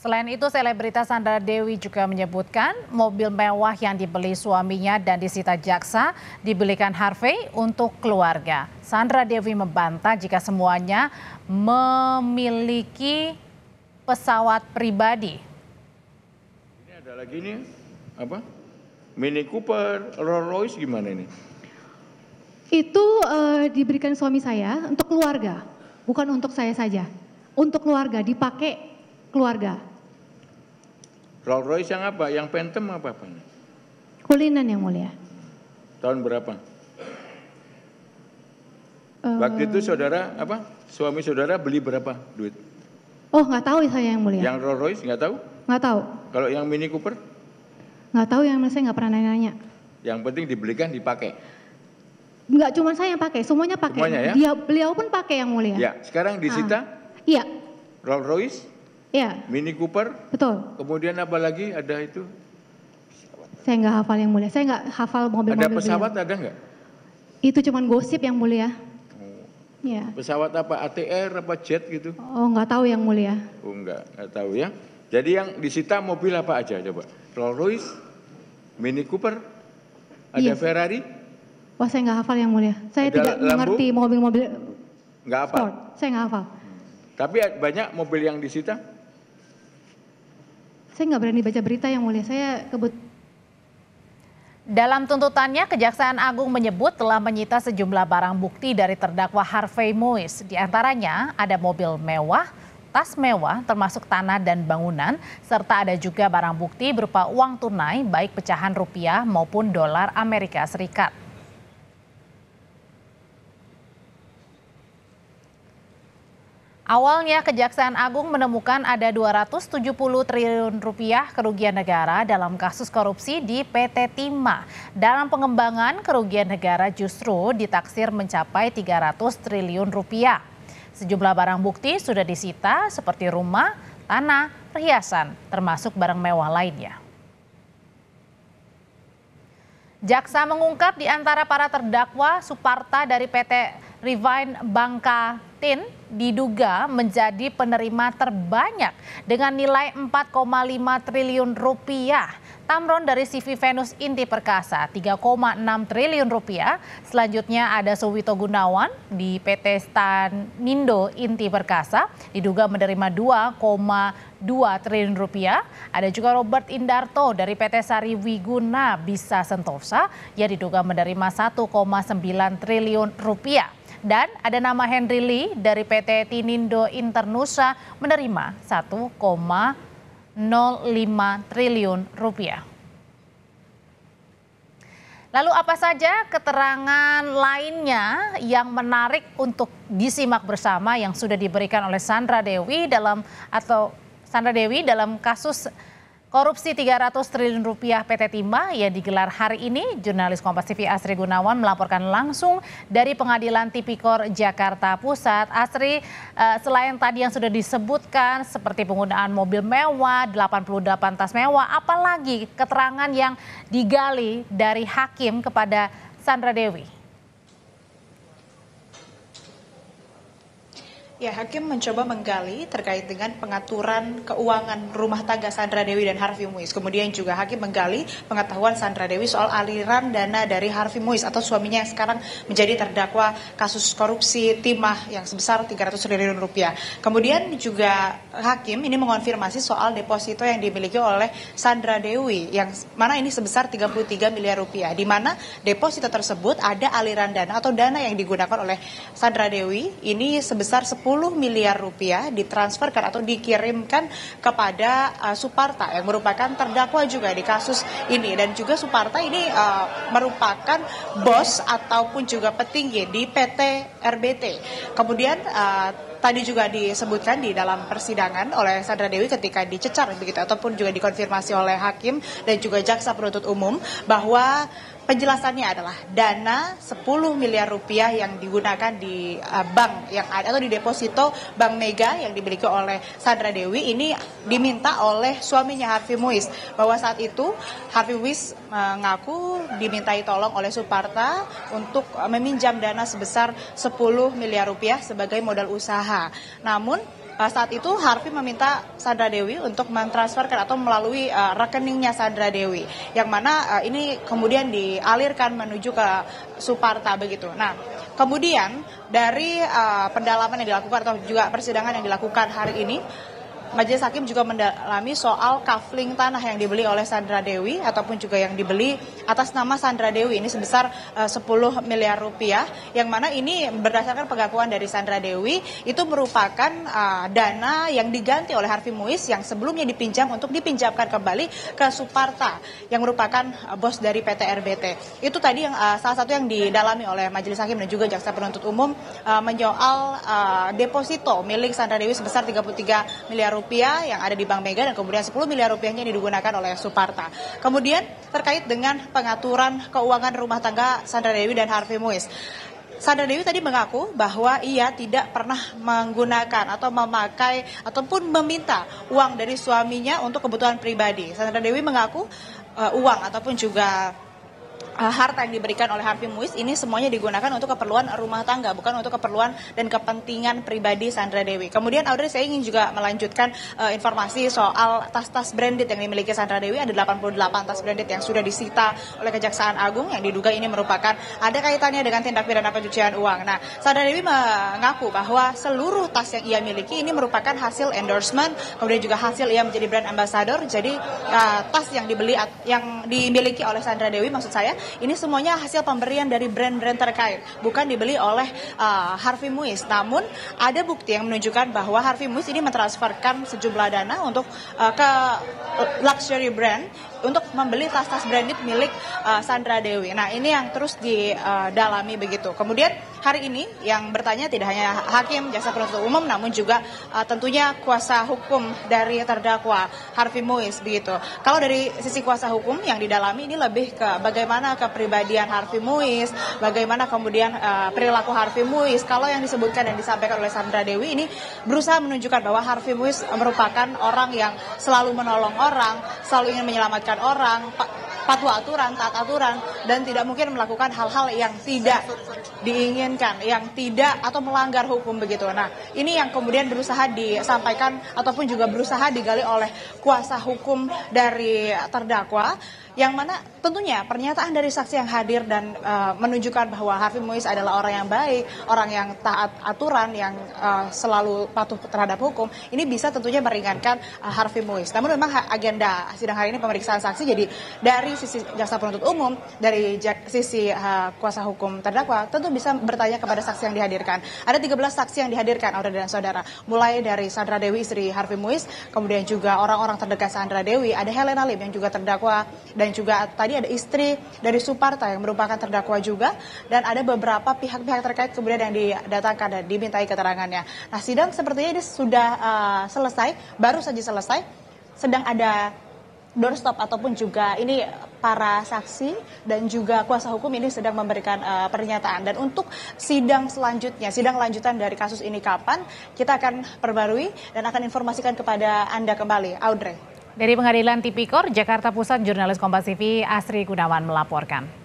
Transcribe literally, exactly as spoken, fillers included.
Selain itu, selebritas Sandra Dewi juga menyebutkan mobil mewah yang dibeli suaminya dan disita jaksa dibelikan Harvey untuk keluarga. Sandra Dewi membantah jika semuanya memiliki pesawat pribadi. Ini ada lagi nih, apa? Mini Cooper, Rolls Royce gimana ini? Itu uh, diberikan suami saya untuk keluarga, bukan untuk saya saja. Untuk keluarga, dipakai keluarga. Rolls Royce yang apa? Yang Phantom apa apa? Kulinan yang mulia. Tahun berapa? Uh, Waktu itu saudara apa? Suami saudara beli berapa duit? Oh, nggak tahu saya yang mulia. Yang Rolls Royce nggak tahu? Nggak tahu. Kalau yang Mini Cooper? Nggak tahu, yang saya nggak pernah nanya-nanya. Yang penting dibelikan, dipakai. Nggak cuma saya yang pakai, semuanya pakai. Semuanya ya? Dia, beliau pun pakai yang mulia. Ya, sekarang disita? Ah. Iya. Rolls Royce? Iya. Mini Cooper? Betul. Kemudian apa lagi ada itu? Saya nggak hafal yang mulia. Saya nggak hafal mobil-mobil. Ada pesawat beliau. ada nggak? Itu cuma gosip yang mulia. Oh. Iya. Pesawat apa? A T R apa jet gitu? Oh, nggak tahu yang mulia. Oh, enggak, enggak tahu ya. Jadi yang disita mobil apa aja coba? Rolls Royce, Mini Cooper, ada Iya. Ferrari? Wah, saya nggak hafal yang mulia. Saya Ada tidak Lambo? mengerti mobil-mobil Enggak apa. sport. Saya nggak hafal. Tapi banyak mobil yang disita? Saya nggak berani baca berita yang mulia. Saya kebut. Dalam tuntutannya, Kejaksaan Agung menyebut telah menyita sejumlah barang bukti dari terdakwa Harvey Muiz. Di antaranya ada mobil mewah, tas mewah termasuk tanah dan bangunan, serta ada juga barang bukti berupa uang tunai baik pecahan rupiah maupun dolar Amerika Serikat. Awalnya Kejaksaan Agung menemukan ada dua ratus tujuh puluh triliun rupiah kerugian negara dalam kasus korupsi di P T Timah. Dalam pengembangan, kerugian negara justru ditaksir mencapai tiga ratus triliun rupiah. Sejumlah barang bukti sudah disita seperti rumah, tanah, perhiasan, termasuk barang mewah lainnya. Jaksa mengungkap di antara para terdakwa, Suparta dari P T Revine Bangka Tin diduga menjadi penerima terbanyak dengan nilai empat koma lima triliun rupiah. Tamron dari C V Venus Inti Perkasa tiga koma enam triliun rupiah. Selanjutnya ada Suwito Gunawan di P T Stanindo Inti Perkasa diduga menerima dua koma dua triliun rupiah. Ada juga Robert Indarto dari P T Sari Wiguna Bisa Sentosa yang diduga menerima satu koma sembilan triliun rupiah. Dan ada nama Henry Lee dari P T Tinindo Internusa menerima satu koma nol lima triliun rupiah. Lalu apa saja keterangan lainnya yang menarik untuk disimak bersama yang sudah diberikan oleh Sandra Dewi dalam atau Sandra Dewi dalam kasus korupsi tiga ratus triliun rupiah P T Timah yang digelar hari ini? Jurnalis Kompas T V Asri Gunawan melaporkan langsung dari Pengadilan Tipikor Jakarta Pusat. Asri, selain tadi yang sudah disebutkan seperti penggunaan mobil mewah, delapan puluh delapan tas mewah, apalagi keterangan yang digali dari hakim kepada Sandra Dewi? Ya, hakim mencoba menggali terkait dengan pengaturan keuangan rumah tangga Sandra Dewi dan Harvey Muiz. Kemudian juga hakim menggali pengetahuan Sandra Dewi soal aliran dana dari Harvey Muiz atau suaminya yang sekarang menjadi terdakwa kasus korupsi timah yang sebesar tiga ratus triliun rupiah. Kemudian juga hakim ini mengonfirmasi soal deposito yang dimiliki oleh Sandra Dewi yang mana ini sebesar tiga puluh tiga miliar rupiah. Di mana deposito tersebut ada aliran dana atau dana yang digunakan oleh Sandra Dewi ini sebesar sepuluh miliar rupiah ditransferkan atau dikirimkan kepada uh, Suparta yang merupakan terdakwa juga di kasus ini, dan juga Suparta ini uh, merupakan bos ataupun juga petinggi di P T R B T. Kemudian uh, tadi juga disebutkan di dalam persidangan oleh Sandra Dewi ketika dicecar begitu ataupun juga dikonfirmasi oleh hakim dan juga jaksa penuntut umum bahwa penjelasannya adalah dana sepuluh miliar rupiah yang digunakan di uh, bank yang ada atau di deposito Bank Mega yang dimiliki oleh Sandra Dewi ini diminta oleh suaminya Harvey Muiz, bahwa saat itu Harvey Muiz mengaku dimintai tolong oleh Suparta untuk meminjam dana sebesar sepuluh miliar rupiah sebagai modal usaha. Namun uh, saat itu Harvey meminta Sandra Dewi untuk mentransferkan atau melalui uh, rekeningnya Sandra Dewi, yang mana uh, ini kemudian dialirkan menuju ke Suparta begitu. Nah, kemudian dari uh, pendalaman yang dilakukan atau juga persidangan yang dilakukan hari ini, Majelis Hakim juga mendalami soal kafling tanah yang dibeli oleh Sandra Dewi ataupun juga yang dibeli atas nama Sandra Dewi ini sebesar uh, sepuluh miliar rupiah, yang mana ini berdasarkan pengakuan dari Sandra Dewi itu merupakan uh, dana yang diganti oleh Harvey Muiz yang sebelumnya dipinjam untuk dipinjamkan kembali ke Suparta yang merupakan uh, bos dari P T R B T. Itu tadi yang uh, salah satu yang didalami oleh Majelis Hakim dan juga Jaksa Penuntut Umum uh, menyoal uh, deposito milik Sandra Dewi sebesar tiga puluh tiga miliar rupiah rupiah yang ada di Bank Mega dan kemudian sepuluh miliar rupiahnya digunakan oleh Suparta. Kemudian terkait dengan pengaturan keuangan rumah tangga Sandra Dewi dan Harvey Muiz. Sandra Dewi tadi mengaku bahwa ia tidak pernah menggunakan atau memakai ataupun meminta uang dari suaminya untuk kebutuhan pribadi. Sandra Dewi mengaku uh, uang ataupun juga Uh, harta yang diberikan oleh Harvey Muiz ini semuanya digunakan untuk keperluan rumah tangga, bukan untuk keperluan dan kepentingan pribadi Sandra Dewi. Kemudian Audrey, saya ingin juga melanjutkan uh, informasi soal tas-tas branded yang dimiliki Sandra Dewi. Ada delapan puluh delapan tas branded yang sudah disita oleh Kejaksaan Agung yang diduga ini merupakan ada kaitannya dengan tindak pidana pencucian uang. Nah, Sandra Dewi mengaku bahwa seluruh tas yang ia miliki ini merupakan hasil endorsement, kemudian juga hasil ia menjadi brand ambassador. Jadi uh, tas yang dibeli yang dimiliki oleh Sandra Dewi, maksud saya ini semuanya hasil pemberian dari brand-brand terkait, bukan dibeli oleh uh, Harvey Muiz. Namun ada bukti yang menunjukkan bahwa Harvey Muiz ini mentransferkan sejumlah dana untuk uh, ke luxury brand untuk membeli tas-tas branded milik uh, Sandra Dewi. Nah, ini yang terus didalami uh, begitu. Kemudian hari ini yang bertanya tidak hanya hakim, jaksa penuntut umum, namun juga uh, tentunya kuasa hukum dari terdakwa Harvey Muiz begitu. Kalau dari sisi kuasa hukum yang didalami ini lebih ke bagaimana kepribadian Harvey Muiz, bagaimana kemudian uh, perilaku Harvey Muiz. Kalau yang disebutkan dan disampaikan oleh Sandra Dewi ini berusaha menunjukkan bahwa Harvey Muiz merupakan orang yang selalu menolong orang, selalu ingin menyelamatkan orang, patuh aturan, taat aturan, dan tidak mungkin melakukan hal-hal yang tidak diinginkan, yang tidak atau melanggar hukum begitu. Nah, ini yang kemudian berusaha disampaikan ataupun juga berusaha digali oleh kuasa hukum dari terdakwa, yang mana tentunya pernyataan dari saksi yang hadir dan uh, menunjukkan bahwa Harvey Muiz adalah orang yang baik, orang yang taat aturan, yang uh, selalu patuh terhadap hukum, ini bisa tentunya meringankan uh, Harvey Muiz. Namun memang agenda sidang hari ini pemeriksaan saksi, jadi dari sisi jaksa penuntut umum, dari jak, sisi uh, kuasa hukum terdakwa, tentu bisa bertanya kepada saksi yang dihadirkan. Ada tiga belas saksi yang dihadirkan, Audrey dan saudara, mulai dari Sandra Dewi istri Harvey Muiz, kemudian juga orang-orang terdekat Sandra Dewi, ada Helena Lim yang juga terdakwa, dan juga tadi ada istri dari Suparta yang merupakan terdakwa juga, dan ada beberapa pihak-pihak terkait kemudian yang didatangkan dan dimintai keterangannya. Nah, sidang sepertinya ini sudah uh, selesai, baru saja selesai, sedang ada doorstop ataupun juga ini para saksi dan juga kuasa hukum ini sedang memberikan uh, pernyataan. Dan untuk sidang selanjutnya, sidang lanjutan dari kasus ini kapan, kita akan perbarui dan akan informasikan kepada Anda kembali. Audrey. Dari Pengadilan Tipikor, Jakarta Pusat, jurnalis Kompas T V Asri Gunawan melaporkan.